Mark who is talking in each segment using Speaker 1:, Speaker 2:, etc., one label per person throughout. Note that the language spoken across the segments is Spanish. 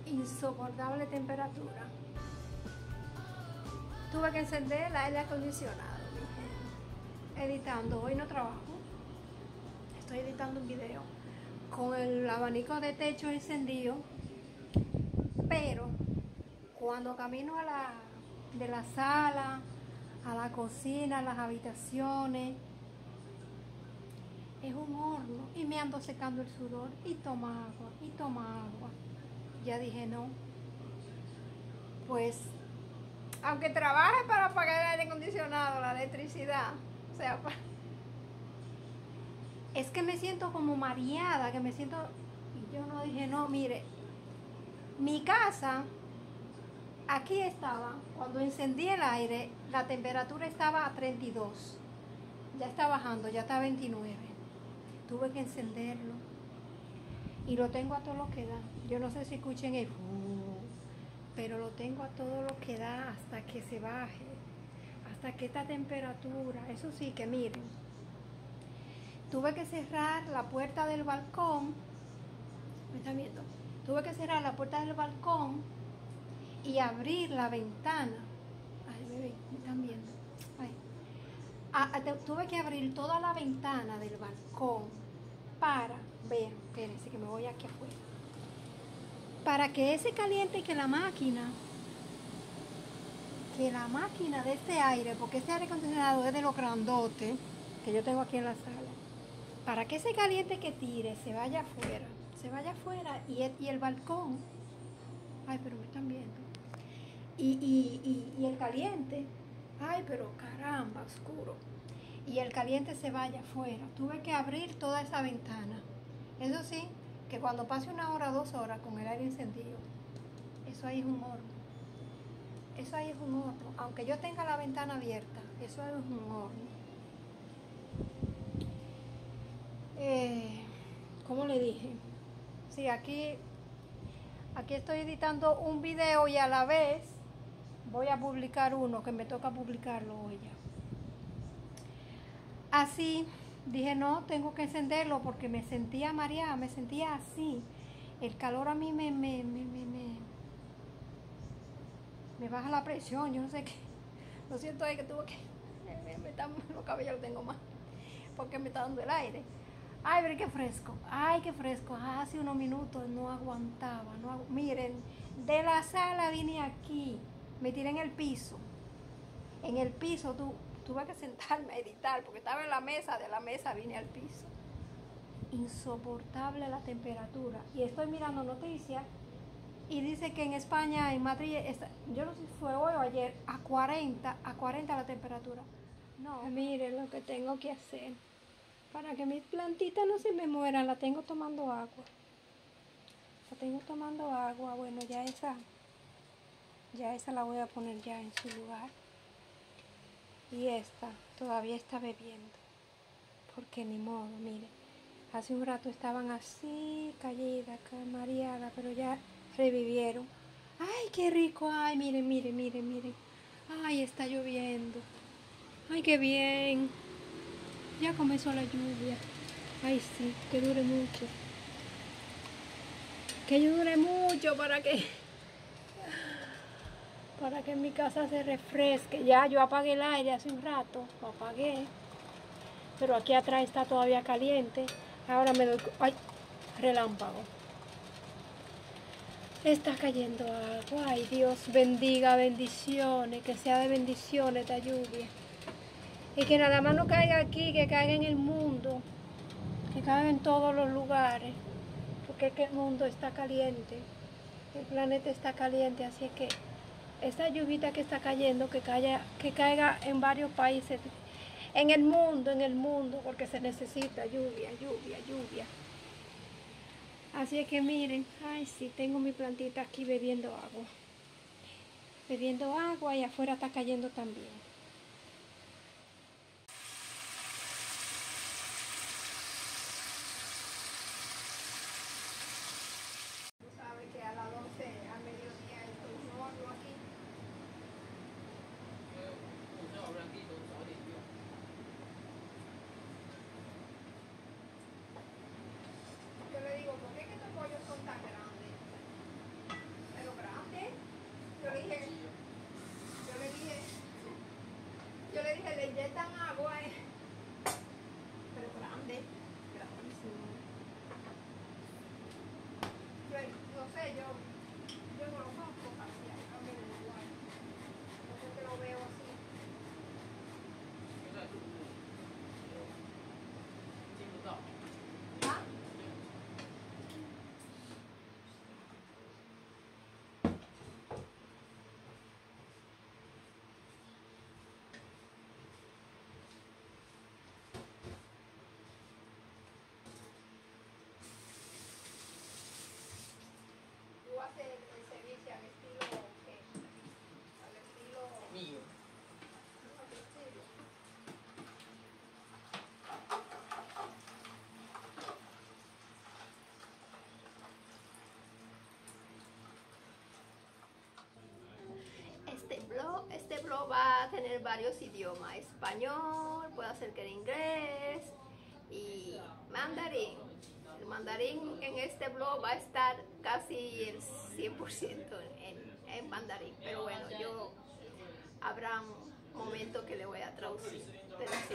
Speaker 1: insoportable temperatura. Tuve que encender el aire acondicionado, dije, editando. Hoy no trabajo, estoy editando un video con el abanico de techo encendido, pero cuando camino de la sala a la cocina, a las habitaciones, es un horno y me ando secando el sudor y toma agua, y toma agua. Ya dije no, pues aunque trabaje para pagar el aire acondicionado, la electricidad, o sea, es que me siento como mareada, que me siento, y yo no dije no, mire, mi casa, aquí estaba, cuando encendí el aire, la temperatura estaba a 32, ya está bajando, ya está a 29, tuve que encenderlo, y lo tengo a todo lo que da, yo no sé si escuchen el pero lo tengo a todo lo que da hasta que se baje, hasta que esta temperatura, eso sí que miren, tuve que cerrar la puerta del balcón, ¿me están viendo? Tuve que cerrar la puerta del balcón y abrir la ventana. Ay, bebé, ¿me están viendo? Ay. Tuve que abrir toda la ventana del balcón para ver, espérense que me voy aquí afuera, para que ese caliente que la máquina de este aire, porque este aire acondicionado es de los grandotes que yo tengo aquí en la sala, para que ese caliente que tire se vaya afuera y el balcón, ay, pero me están viendo, y el caliente, ay, pero caramba, oscuro, y el caliente se vaya afuera. Tuve que abrir toda esa ventana. Eso sí, que cuando pase 1 hora, 2 horas con el aire encendido, eso ahí es un horno. Eso ahí es un horno. Aunque yo tenga la ventana abierta, eso es un horno. ¿Cómo le dije? Sí, aquí estoy editando un video y a la vez voy a publicar uno que me toca publicarlo hoy ya. Así dije, no, tengo que encenderlo porque me sentía mareada, me sentía así. El calor a mí me baja la presión, yo no sé qué. Lo siento es que tuve que... los cabellos los tengo mal porque me está dando el aire. Ay, pero qué fresco, ay, qué fresco. Hace unos minutos no aguantaba, miren, de la sala vine aquí, me tiré en el piso. En el piso tuve que sentarme a editar porque estaba en la mesa, de la mesa vine al piso. Insoportable la temperatura. Y estoy mirando noticias y dice que en España, en Madrid, yo no sé si fue hoy o ayer, a 40 la temperatura. No, miren lo que tengo que hacer. Para que mis plantitas no se me mueran, la tengo tomando agua. Bueno, ya esa la voy a poner ya en su lugar. Y esta todavía está bebiendo. Porque ni modo, miren. Hace un rato estaban así, caídas, mareadas, pero ya revivieron. ¡Ay, qué rico! ¡Ay, miren! ¡Ay, está lloviendo! ¡Ay, qué bien! Ya comenzó la lluvia. ¡Ay, sí! Que dure mucho. Que dure mucho para que mi casa se refresque. Ya yo apagué el aire hace un rato, lo apagué. Pero aquí atrás está todavía caliente. Ahora me doy... ¡Ay! Relámpago. Está cayendo agua. Ay, Dios bendiga, bendiciones. Que sea de bendiciones esta lluvia. Y que nada más no caiga aquí, que caiga en el mundo. Que caiga en todos los lugares. Porque es que el mundo está caliente. El planeta está caliente. Así es que esta lluvia que está cayendo, que caiga en varios países. En el mundo, porque se necesita lluvia. Así es que miren, ay sí, tengo mi plantita aquí bebiendo agua y afuera está cayendo también. Tú sabes que a las 12 al mediodía estoy solo aquí. Yo le digo, ¿por qué que estos pollos son tan grandes? hacer varios idiomas, español, puedo hacer que en inglés y mandarín. El mandarín en este blog va a estar casi el 100% en mandarín, pero bueno, habrá un momento que le voy a traducir, pero sí,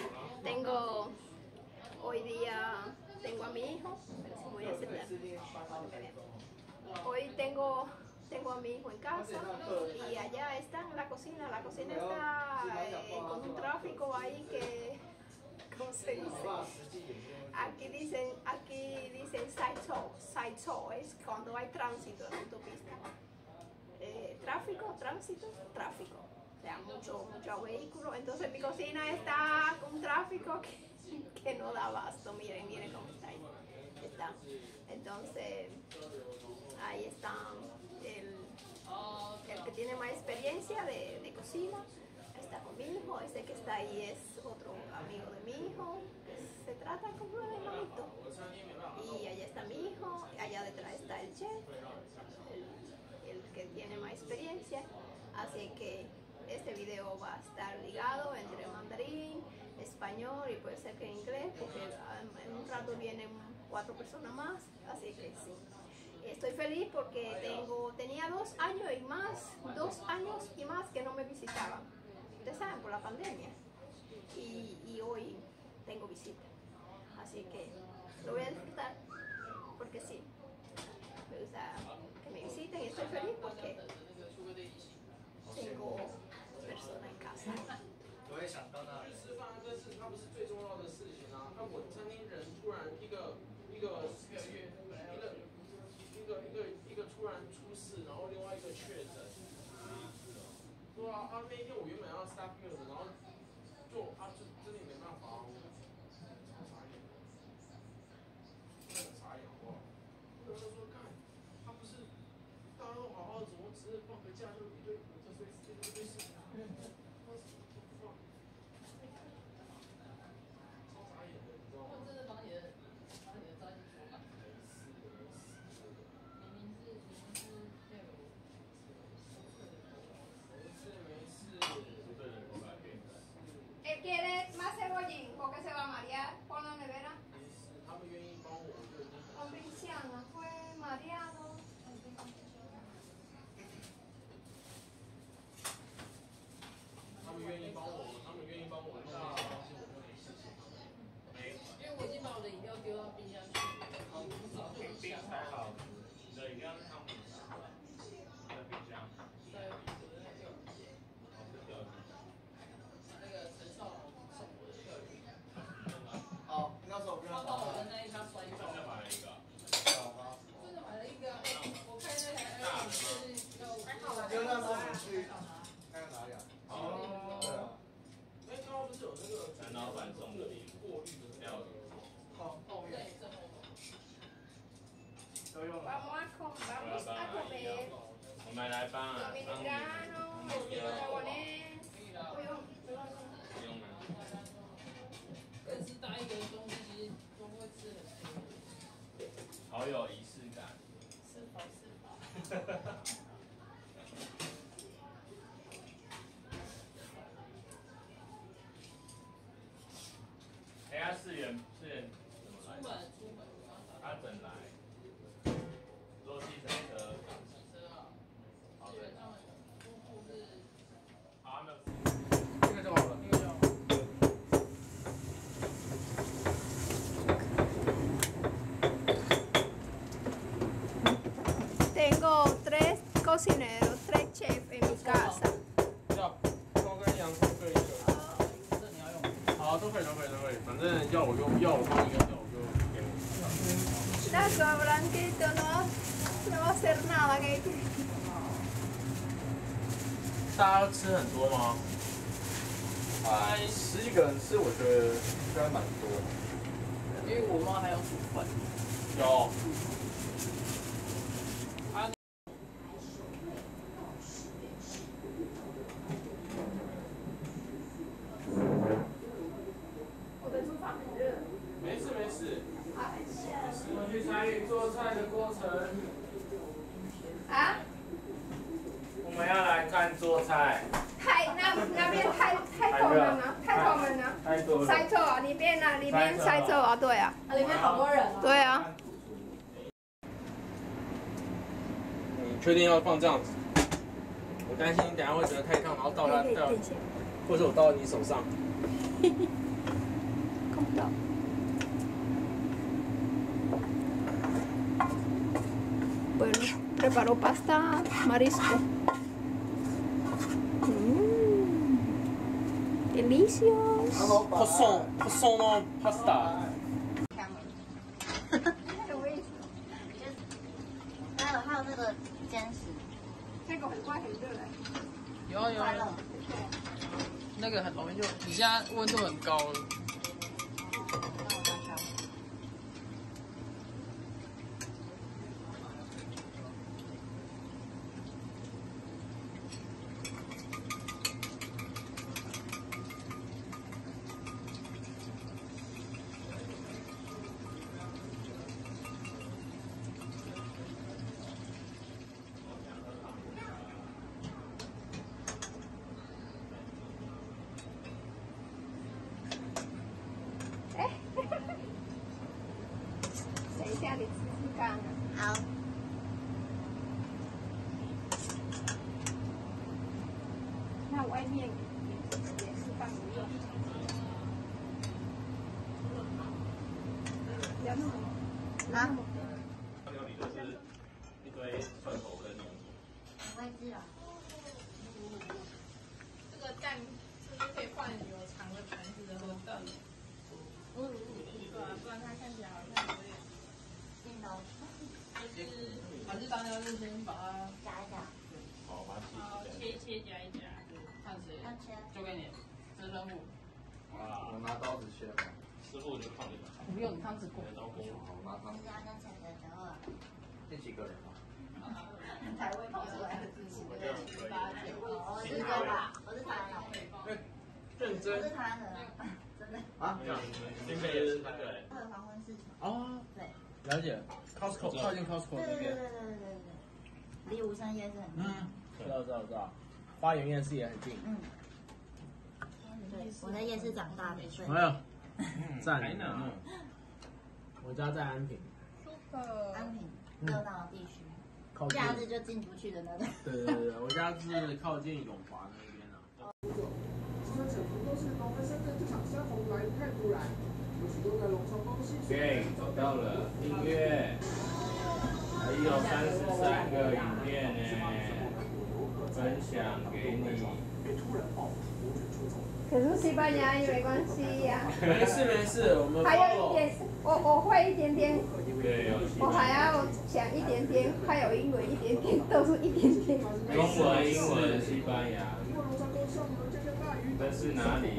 Speaker 1: hoy día tengo a mi hijo, pero sí voy a aceptar. Hoy tengo a mi hijo en casa y allá está en la cocina está con un tráfico ahí que, ¿cómo se dice? Aquí dicen sideshow, es cuando hay tránsito en la autopista. Tránsito. O sea, mucho vehículo. Entonces mi cocina está con tráfico que no da abasto. Miren cómo está ahí. Entonces, ahí está el que tiene más experiencia de cocina. Está con mi hijo. Ese que está ahí es otro amigo de mi hijo. Se trata como de hermanito. Y allá está mi hijo. Allá detrás está el chef, el que tiene más experiencia. Así que este video va a estar ligado entre mandarín, español y puede ser que inglés, porque en un rato vienen 4 personas más, así que sí. Estoy feliz porque tenía 2 años y más que no me visitaban. Ustedes saben, por la pandemia. Y hoy tengo visita. Así que lo voy a disfrutar porque sí. Me gusta que me visiten y estoy feliz porque tengo personas en casa.
Speaker 2: 我也想到那里。吃饭这是它不是最重要的事情啊！那我餐厅人突然一个突然出事，然后另外一个确诊。对啊，那一天我原本要 staff meal 的，然后就真的没办法，超傻眼的，真的很傻眼好不好？或者说看他不是大家都好好的，怎么只是放个假就一堆事情？
Speaker 3: 真的把你的照片说吧。明明是要有
Speaker 2: 没事。
Speaker 1: ¿Quiere más cebollín? Porque se va a marear. Pon la nevera.
Speaker 2: 他们愿意帮我，我就已经很。
Speaker 1: Cristiana fue mareado.
Speaker 2: 他们愿意帮我弄那些东西，我就没事情。
Speaker 3: 因为我已经把我的饮料丢到冰箱去，
Speaker 4: 冰才好吃，你的饮料是汤姆斯在冰箱。
Speaker 3: 在钓鱼街，那个陈少龙送我的钓鱼。
Speaker 5: 哦，那时候我跟他
Speaker 3: 他帮我的那一卡摔跤。
Speaker 4: 真的买了一个。
Speaker 3: 真的买了一个，我开那台 Air 是要。
Speaker 5: 因为那时候我们去那个哪里啊？
Speaker 4: 哦。
Speaker 5: 对啊。
Speaker 2: 哎，刚刚不是有那个
Speaker 4: 陈老板送的礼物，
Speaker 2: 过滤的
Speaker 4: 料理。
Speaker 3: 后面正后方。
Speaker 5: 都用了。
Speaker 1: Vamos a comer.
Speaker 4: 我们来帮啊，帮你。
Speaker 1: Dominicano, japonés.
Speaker 4: 不用了。
Speaker 3: 认识大一个东西，其实都会吃很多。
Speaker 4: 好有仪式感。
Speaker 3: 是否？
Speaker 4: 哎呀，4元怎么来？
Speaker 3: 出门。
Speaker 4: 他怎来？坐计程车。
Speaker 3: 骑车啊。
Speaker 4: 好的。
Speaker 3: 他们夫妇是。
Speaker 4: 好，那。
Speaker 5: 那个就好了，那个就好。
Speaker 1: Tengo 3 cocineros, 3 chefs en mi casa.
Speaker 2: 要高跟洋葱各一个。
Speaker 3: 这你要用。
Speaker 2: 好，都可以，反正要我用，要我帮一个，要我就给我。
Speaker 1: Gracias, Blanquito, no va a hacer nada.
Speaker 2: 大家吃很多吗
Speaker 5: 10几个人吃，我觉得应该蛮多的。
Speaker 3: 因为我妈还要煮饭。
Speaker 2: 有。 没事。我去参与做菜的过程。
Speaker 1: 啊？
Speaker 4: 我们要来看做菜。
Speaker 1: 太那那边太多人了，太多人了，
Speaker 5: 太多了。
Speaker 1: 塞车啊，里面塞车啊，对啊，
Speaker 6: 里面好多人哦。
Speaker 1: 对啊。
Speaker 2: 你确定要放这样子？我担心你等下会觉得太烫，然后倒它，或者我倒到你手上。
Speaker 1: 看不到。Bueno, preparo pasta marisco. Delicioso.
Speaker 2: Croissant no pasta。
Speaker 6: 还有那个煎食，
Speaker 1: 这个很快很热的。
Speaker 3: 有啊有啊，那个很容易就，你现在温度很高了。
Speaker 1: 等一下，你试试看啊。
Speaker 6: 好，
Speaker 1: 那外面也是放不用。不要那么
Speaker 6: 啊，
Speaker 4: 料理就是一堆蒜头跟牛筋。
Speaker 6: 我也知道。
Speaker 3: 这个蛋是不是可以换有长的盘子的和蛋？对啊，不然它看起来好像有点。
Speaker 6: 镜头
Speaker 3: 就是还是当然就先把它
Speaker 6: 夹一夹，
Speaker 4: 好，把它
Speaker 3: 切一切夹一夹，看谁
Speaker 6: 要切。
Speaker 3: 交给你，这任务。
Speaker 4: 哇，
Speaker 5: 我拿刀子切吧。
Speaker 4: 师傅就靠你们。
Speaker 3: 不用你汤匙过。
Speaker 4: 刀工。
Speaker 5: 好，我拿汤
Speaker 6: 人。家跟谁的时候啊，
Speaker 5: 第几个人啊？
Speaker 6: 才会跑出来的自己。
Speaker 4: 我这样可以。
Speaker 6: 我是台湾，我是台湾老人，我
Speaker 2: 认真
Speaker 6: 是台湾人啊，真的。
Speaker 5: 啊？
Speaker 4: 这样，新北也是那个。
Speaker 6: 会有黄昏市场。
Speaker 3: 哦，
Speaker 6: 对。
Speaker 3: 了解。Costco 靠近 Costco 那边。
Speaker 6: 对，离武山夜市很近。
Speaker 3: 知道。花园夜市也很近。
Speaker 6: 对，我在夜市长大的，所以。
Speaker 3: 哎呀，赞！
Speaker 4: 台南哦。
Speaker 3: 我家在安平。
Speaker 6: 安平热闹的地区，
Speaker 3: 靠近。
Speaker 6: 假日就进不去的那个。
Speaker 3: 对，我家是靠近永华那边啊。
Speaker 7: 对，找到了音乐，还有33个影片呢，分享给你。
Speaker 1: 可是西班牙语没关系呀。
Speaker 2: 没事，我们
Speaker 1: 还有一点，我会一点点，
Speaker 7: 对，有
Speaker 1: 我还要讲一点点，还有英文一点点，都是一点点。
Speaker 7: 中文、英文、西班牙，这是哪里？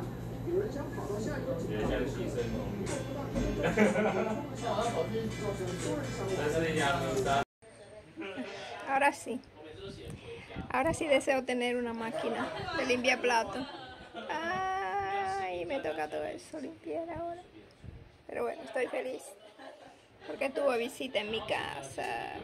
Speaker 7: 觉得像牺牲农民。这是阳明山。
Speaker 1: Ahora sí deseo tener una máquina de limpiar platos. Ay, me toca todo eso limpiar ahora. Pero bueno, estoy feliz porque tuve visita en mi casa.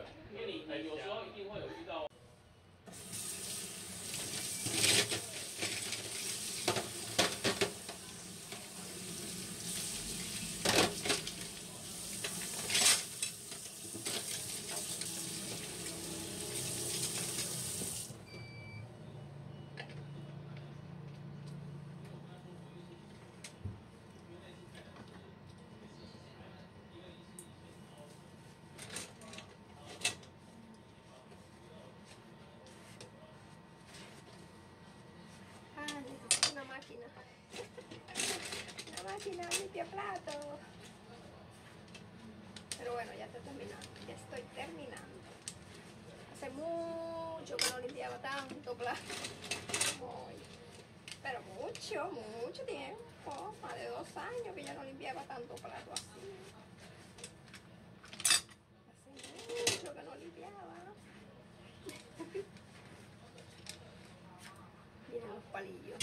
Speaker 1: Necesito una máquina. Una máquina limpia plato. Pero bueno, ya estoy terminando. Ya estoy terminando. Hace mucho que no limpiaba tanto plato. Pero mucho tiempo. Más de 2 años que ya no limpiaba tanto plato así. Hace mucho que no limpiaba. Miren los palillos.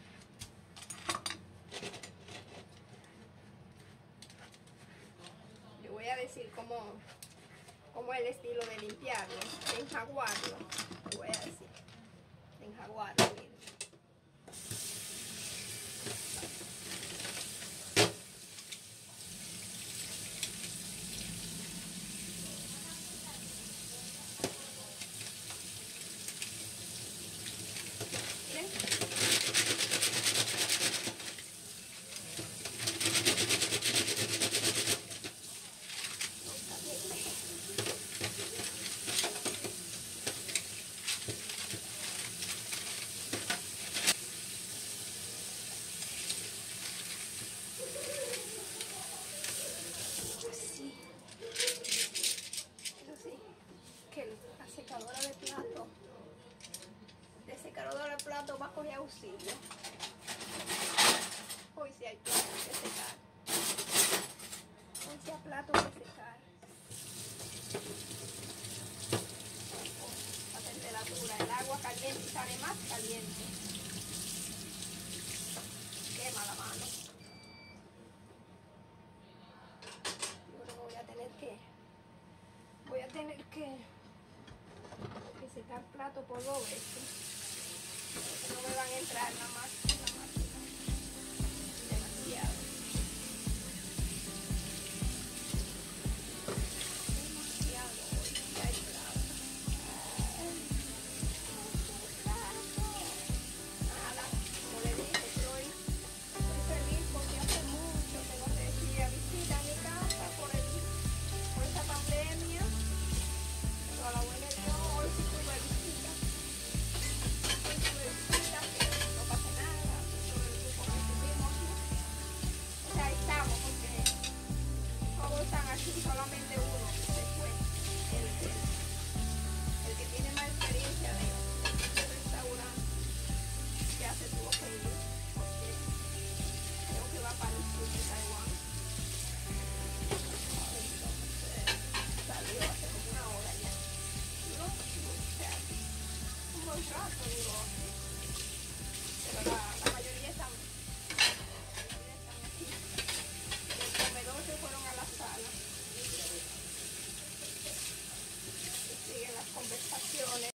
Speaker 1: Yo voy a decir cómo es el estilo de limpiarlo, de enjaguarlo. Lo voy a decir, de enjaguarlo, miren. plato va a coger auxilio. Hoy sí hay plato que secar. Hoy sí hay plato que secar. La temperatura, el agua caliente y sale más caliente. Quema la mano. Yo creo que voy a tener que secar plato por 2 veces. Porque no me van a entrar en la máquina. Demasiado. Ya hay plato. Nada, como le dije, estoy feliz porque hace mucho que no recibía visita a mi casa por esta pandemia. Pero a la abuela yo hoy sí tuve visita. Hoy tuve visita, pero no pasa nada. Todo el grupo que estuvimos, ¿no? O sea, estamos porque todos están aquí, solamente uno que se fue. El que tiene más experiencia de restaurante, ya se tuvo que ir porque creo que va para el sur de Taiwán. Entonces salió hace como 1 hora ya. Duró, o sea, un buen rato duró. Pero